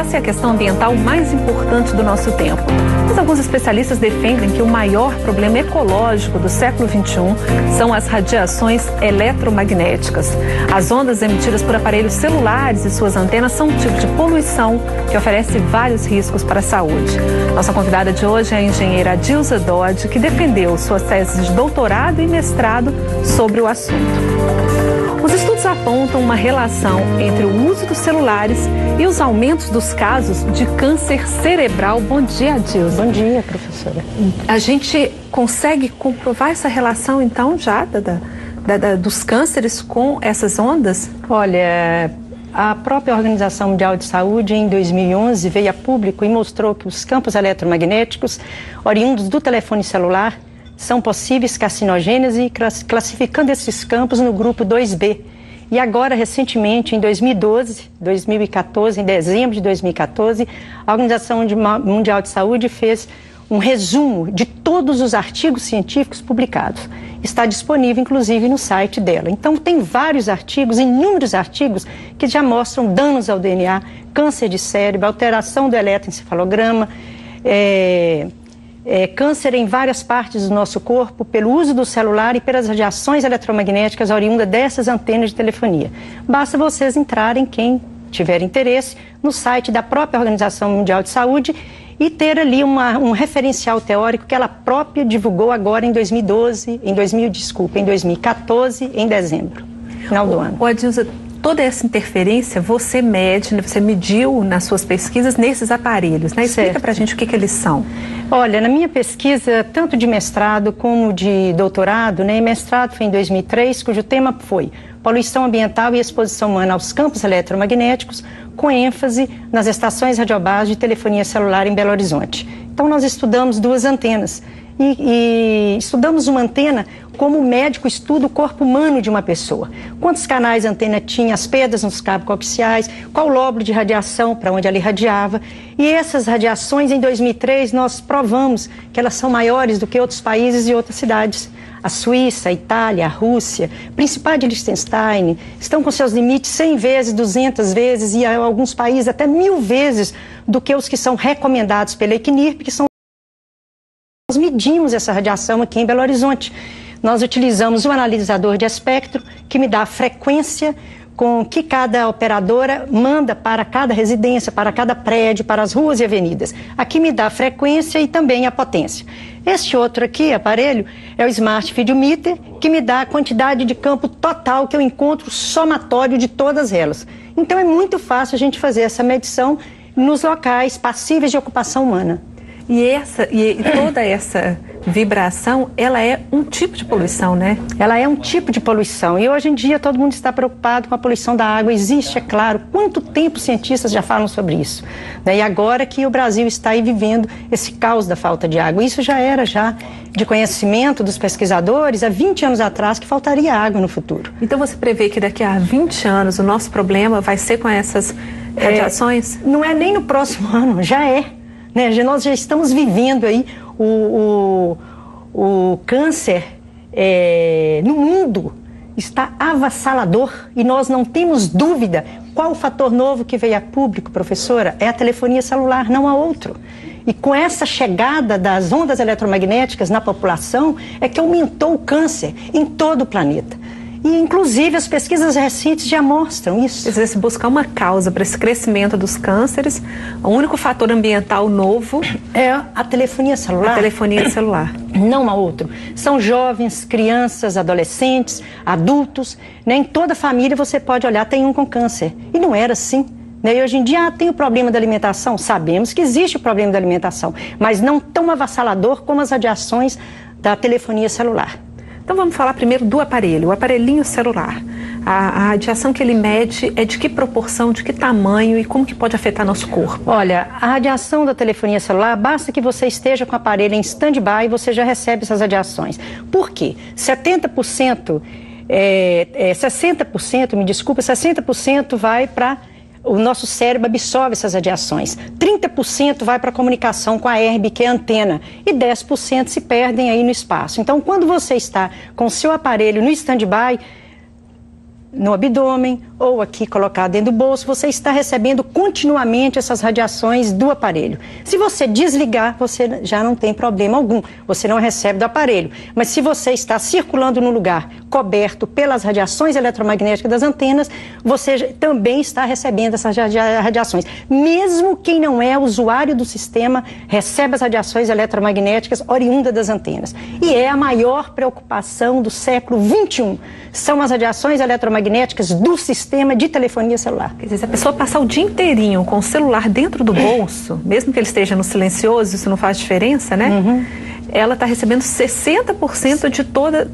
essa é a questão ambiental mais importante do nosso tempo. Mas alguns especialistas defendem que o maior problema ecológico do século XXI são as radiações eletromagnéticas. As ondas emitidas por aparelhos celulares e suas antenas são um tipo de poluição que oferece vários riscos para a saúde. Nossa convidada de hoje é a engenheira Adilza Dodge, que defendeu suas teses de doutorado e mestrado sobre o assunto. Os estudos apontam uma relação entre o uso dos celulares e os aumentos dos casos de câncer cerebral. Bom dia, Adilza. Bom dia, professora. A gente consegue comprovar essa relação, então, já dos cânceres com essas ondas? Olha, a própria Organização Mundial de Saúde, em 2011, veio a público e mostrou que os campos eletromagnéticos oriundos do telefone celular são possíveis carcinogêneos e classificando esses campos no grupo 2B. E agora, recentemente, em 2014, em dezembro de 2014, a Organização Mundial de Saúde fez um resumo de todos os artigos científicos publicados. Está disponível, inclusive, no site dela. Então, tem vários artigos, inúmeros artigos, que já mostram danos ao DNA, câncer de cérebro, alteração do eletroencefalograma, câncer em várias partes do nosso corpo pelo uso do celular e pelas radiações eletromagnéticas oriundas dessas antenas de telefonia. Basta vocês entrarem, quem tiver interesse, no site da própria Organização Mundial de Saúde e ter ali um referencial teórico que ela própria divulgou agora em 2014, em dezembro, final do ano. Adilza, toda essa interferência você mede, você mediu nas suas pesquisas nesses aparelhos, né? Explica pra gente o que eles são. Olha, na minha pesquisa, tanto de mestrado como de doutorado, né? Mestrado foi em 2003, cujo tema foi poluição ambiental e exposição humana aos campos eletromagnéticos, com ênfase nas estações radiobases de telefonia celular em Belo Horizonte. Então, nós estudamos duas antenas e estudamos uma antena como o médico estuda o corpo humano de uma pessoa. Quantos canais a antena tinha, as pedras nos cabos coaxiais, qual o lóbulo de radiação para onde ela irradiava. E essas radiações, em 2003, nós provamos que elas são maiores do que outros países e outras cidades. A Suíça, a Itália, a Rússia, Principado de Liechtenstein, estão com seus limites 100 vezes, 200 vezes e alguns países até 1000 vezes do que os que são recomendados pela ECNIRP, que são... Nós medimos essa radiação aqui em Belo Horizonte. Nós utilizamos um analisador de espectro que me dá a frequência com que cada operadora manda para cada residência, para cada prédio, para as ruas e avenidas. Aqui me dá a frequência e também a potência. Este outro aqui, aparelho, é o Smart Field Meter, que me dá a quantidade de campo total que eu encontro somatório de todas elas. Então é muito fácil a gente fazer essa medição nos locais passíveis de ocupação humana. E toda essa vibração, ela é um tipo de poluição, né? Ela é um tipo de poluição. E hoje em dia todo mundo está preocupado com a poluição da água. Existe, é claro, quanto tempo os cientistas já falam sobre isso. E agora que o Brasil está aí vivendo esse caos da falta de água. Isso já era de conhecimento dos pesquisadores há 20 anos atrás que faltaria água no futuro. Então você prevê que daqui a 20 anos o nosso problema vai ser com essas radiações? Não é nem no próximo ano, já é. Né? Nós já estamos vivendo aí o câncer no mundo está avassalador e nós não temos dúvida qual o fator novo que veio a público, professora, é a telefonia celular, não há outro. E com essa chegada das ondas eletromagnéticas na população é que aumentou o câncer em todo o planeta. E, inclusive, as pesquisas recentes já mostram isso. Quer dizer, se buscar uma causa para esse crescimento dos cânceres, o único fator ambiental novo é a telefonia celular. A telefonia celular. Não há outro. São jovens, crianças, adolescentes, adultos. Né? Em toda família você pode olhar, tem um com câncer. E não era assim. Né? E hoje em dia tem o problema da alimentação. Sabemos que existe o problema da alimentação, mas não tão avassalador como as radiações da telefonia celular. Então vamos falar primeiro do aparelho, o aparelhinho celular. A radiação que ele mede é de que proporção, de que tamanho e como que pode afetar nosso corpo? Olha, a radiação da telefonia celular, basta que você esteja com o aparelho em stand-by e você já recebe essas radiações. Por quê? 60%, 60% vai para... O nosso cérebro absorve essas radiações. 30% vai para a comunicação com a herb, que é a antena, e 10% se perdem aí no espaço. Então, quando você está com o seu aparelho no stand-by, no abdômen ou aqui colocado dentro do bolso, você está recebendo continuamente essas radiações do aparelho. Se você desligar, você já não tem problema algum, você não recebe do aparelho. Mas se você está circulando no lugar coberto pelas radiações eletromagnéticas das antenas, você também está recebendo essas radiações. Mesmo quem não é usuário do sistema, recebe as radiações eletromagnéticas oriundas das antenas. E é a maior preocupação do século XXI. São as radiações eletromagnéticas do sistema de telefonia celular. Quer dizer, se a pessoa passar o dia inteirinho com o celular dentro do bolso, mesmo que ele esteja no silencioso, isso não faz diferença, né? Uhum. Ela está recebendo 60% de toda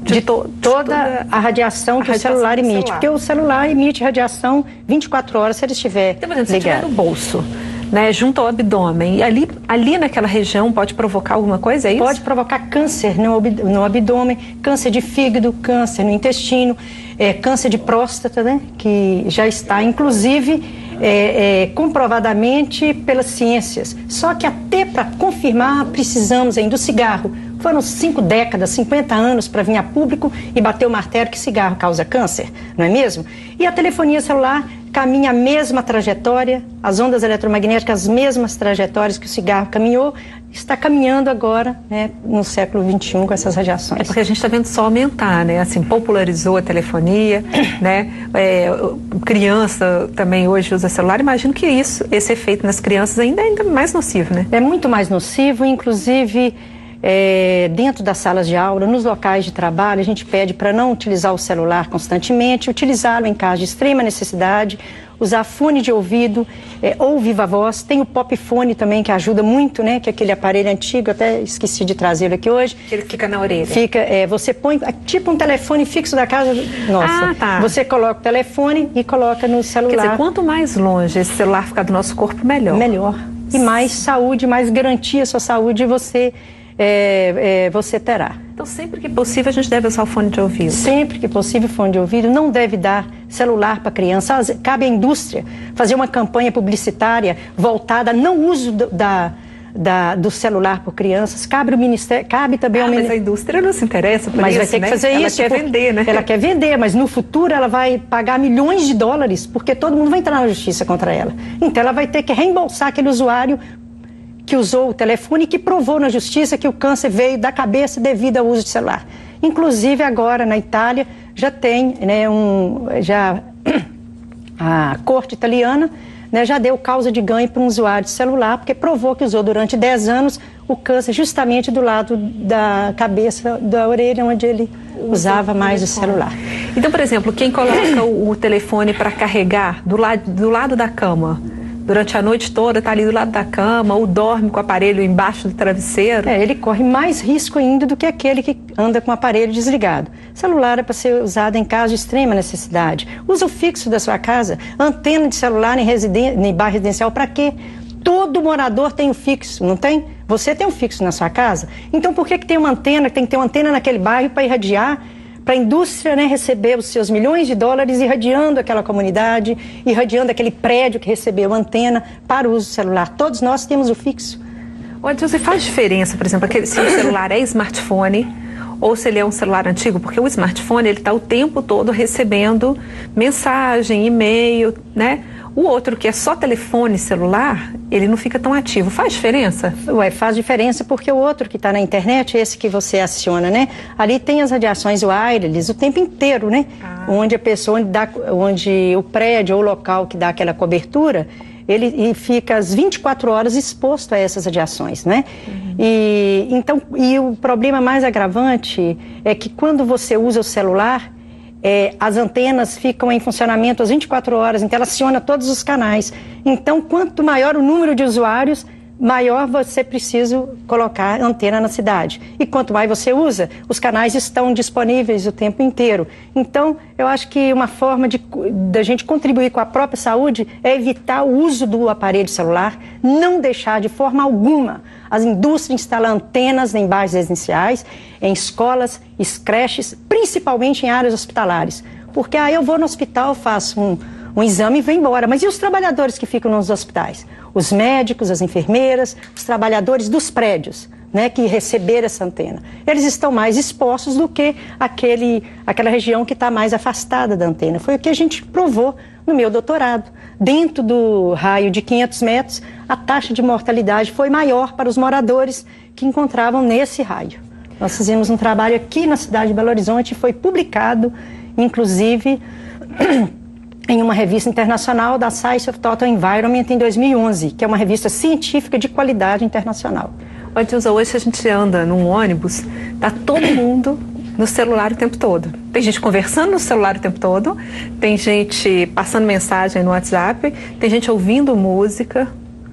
a radiação que o celular emite. Porque o celular emite radiação 24 horas se ele estiver então, por exemplo, se estiver no bolso, né, junto ao abdômen, e ali naquela região pode provocar alguma coisa, é isso? Pode provocar câncer no abdômen, câncer de fígado, câncer no intestino, câncer de próstata, né, que já está, inclusive, comprovadamente pelas ciências. Só que até para confirmar, precisamos ainda do cigarro. Foram 5 décadas, 50 anos para vir a público e bater o martelo que cigarro causa câncer, não é mesmo? E a telefonia celular caminha a mesma trajetória, as ondas eletromagnéticas, as mesmas trajetórias que o cigarro caminhou, está caminhando agora, né, no século XXI com essas radiações. É porque a gente está vendo só aumentar, né? Assim, popularizou a telefonia, né? Criança também hoje usa celular. Imagino que esse efeito nas crianças ainda é mais nocivo, né? É muito mais nocivo, inclusive dentro das salas de aula, nos locais de trabalho, a gente pede para não utilizar o celular constantemente, utilizá-lo em caso de extrema necessidade, usar fone de ouvido ou viva voz. Tem o pop fone também, que ajuda muito, né? Que é aquele aparelho antigo, até esqueci de trazê-lo aqui hoje. Que ele fica na orelha. Você põe tipo um telefone fixo da casa nossa. Ah, tá. Você coloca o telefone e coloca no celular. Quer dizer, quanto mais longe esse celular ficar do nosso corpo, melhor. Melhor. E mais saúde, mais garantia à sua saúde você terá. Então, sempre que possível, a gente deve usar o fone de ouvido. Sempre que possível, fone de ouvido. Não deve dar celular para criança. Cabe à indústria fazer uma campanha publicitária voltada ao não uso do celular por crianças. Cabe ao Ministério, cabe também ao Ministério. Mas a indústria não se interessa por isso, né? Vai ter que fazer isso. Ela quer vender, né? Ela quer vender, mas no futuro ela vai pagar milhões de dólares, porque todo mundo vai entrar na justiça contra ela. Então ela vai ter que reembolsar aquele usuário que usou o telefone e que provou na justiça que o câncer veio da cabeça devido ao uso de celular. Inclusive agora na Itália já tem, né, a corte italiana, né, já deu causa de ganho para um usuário de celular, porque provou que usou durante 10 anos o câncer justamente do lado da cabeça, da orelha, onde ele usava mais o celular. Então, por exemplo, quem coloca o telefone para carregar do lado da cama, durante a noite toda, está ali do lado da cama, ou dorme com o aparelho embaixo do travesseiro. Ele corre mais risco ainda do que aquele que anda com o aparelho desligado. O celular é para ser usado em caso de extrema necessidade. Usa o fixo da sua casa, antena de celular em bairro residencial, para quê? Todo morador tem um fixo, não tem? Você tem um fixo na sua casa? Então por que tem uma antena, tem que ter uma antena naquele bairro para irradiar? Para a indústria, né, receber os seus milhões de dólares irradiando aquela comunidade, irradiando aquele prédio que recebeu antena para o uso celular. Todos nós temos o fixo. Olha, você faz diferença, por exemplo, se o celular é smartphone ou se ele é um celular antigo? Porque o smartphone, ele está o tempo todo recebendo mensagem, e-mail, né? O outro, que é só telefone celular, ele não fica tão ativo. Faz diferença? Faz diferença porque o outro que está na internet, esse que você aciona, né? Ali tem as radiações wireless o tempo inteiro, né? Onde a pessoa, onde o prédio ou o local que dá aquela cobertura, ele fica às 24 horas exposto a essas radiações, né? Uhum. E o problema mais agravante é que quando você usa o celular, as antenas ficam em funcionamento às 24 horas, então ela aciona todos os canais. Então, quanto maior o número de usuários, maior você precisa colocar antena na cidade. E quanto mais você usa, os canais estão disponíveis o tempo inteiro. Então, eu acho que uma forma da gente contribuir com a própria saúde é evitar o uso do aparelho celular, não deixar de forma alguma as indústrias instalar antenas em bairros residenciais, em escolas, creches, principalmente em áreas hospitalares. Porque eu vou no hospital, faço um exame e vou embora. Mas e os trabalhadores que ficam nos hospitais? Os médicos, as enfermeiras, os trabalhadores dos prédios, né, que receberam essa antena. Eles estão mais expostos do que aquela região que está mais afastada da antena. Foi o que a gente provou no meu doutorado. Dentro do raio de 500 metros, a taxa de mortalidade foi maior para os moradores que encontravam nesse raio. Nós fizemos um trabalho aqui na cidade de Belo Horizonte, foi publicado, inclusive, em uma revista internacional da Science of Total Environment em 2011, que é uma revista científica de qualidade internacional. Adilza, hoje a gente anda num ônibus, tá todo mundo no celular o tempo todo. Tem gente conversando no celular o tempo todo, tem gente passando mensagem no WhatsApp, tem gente ouvindo música.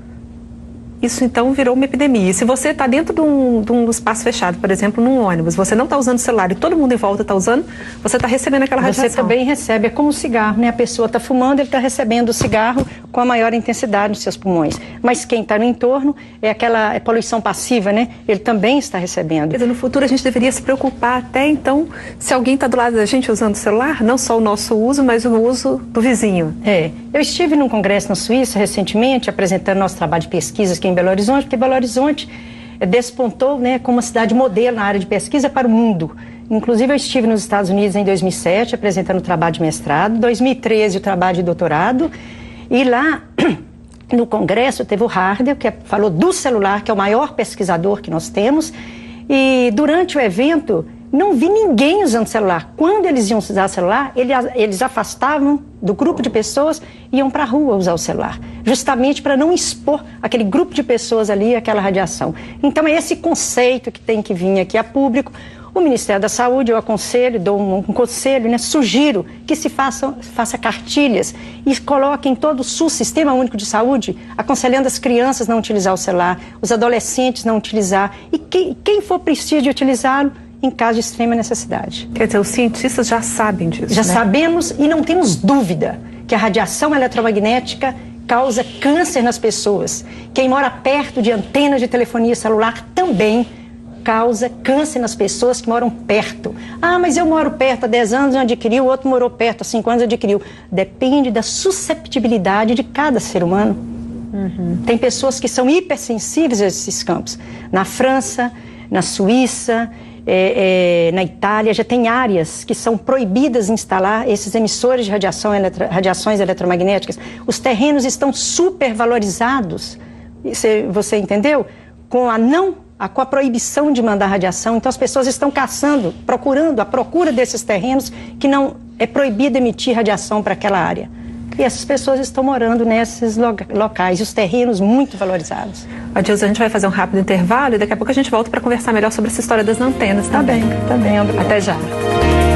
Isso então virou uma epidemia. E se você está dentro de um espaço fechado, por exemplo, num ônibus, você não está usando o celular e todo mundo em volta está usando, você está recebendo aquela radiação. Você também recebe, é como o cigarro, né? A pessoa está fumando, ele está recebendo o cigarro com a maior intensidade nos seus pulmões. Mas quem está no entorno é aquela poluição passiva, né? Ele também está recebendo. Quer dizer, no futuro a gente deveria se preocupar até então, se alguém está do lado da gente usando o celular, não só o nosso uso, mas o uso do vizinho. Eu estive num congresso na Suíça recentemente, apresentando nosso trabalho de pesquisa aqui em Belo Horizonte, porque Belo Horizonte despontou, né, como uma cidade modelo na área de pesquisa para o mundo. Inclusive eu estive nos Estados Unidos em 2007 apresentando o trabalho de mestrado, em 2013 o trabalho de doutorado, e lá no congresso teve o Hardel, que falou do celular, que é o maior pesquisador que nós temos, e durante o evento não vi ninguém usando celular. Quando eles iam usar celular, eles afastavam do grupo de pessoas e iam para a rua usar o celular, justamente para não expor aquele grupo de pessoas ali àquela radiação. Então é esse conceito que tem que vir aqui a público. O Ministério da Saúde, eu aconselho, dou um conselho, né, sugiro que se faça cartilhas e coloquem todo o SUS, Sistema Único de Saúde, aconselhando as crianças a não utilizar o celular, os adolescentes não utilizar, e quem for preciso de utilizá-lo, em caso de extrema necessidade. Quer dizer, os cientistas já sabem disso, Já né? sabemos e não temos dúvida que a radiação eletromagnética causa câncer nas pessoas. Quem mora perto de antenas de telefonia celular também causa câncer nas pessoas que moram perto. Ah, mas eu moro perto há 10 anos e adquiriu, o outro morou perto há 5 anos e adquiriu. Depende da susceptibilidade de cada ser humano. Tem pessoas que são hipersensíveis a esses campos. Na França, na Suíça, na Itália, já tem áreas que são proibidas de instalar esses emissores de radiações eletromagnéticas. Os terrenos estão supervalorizados, você entendeu? Com a proibição de mandar radiação. Então as pessoas estão procurando, à procura desses terrenos que não é proibido emitir radiação para aquela área. E essas pessoas estão morando nesses locais, e os terrenos muito valorizados. Adilza, a gente vai fazer um rápido intervalo e daqui a pouco a gente volta para conversar melhor sobre essa história das antenas. Tá bem, Até já.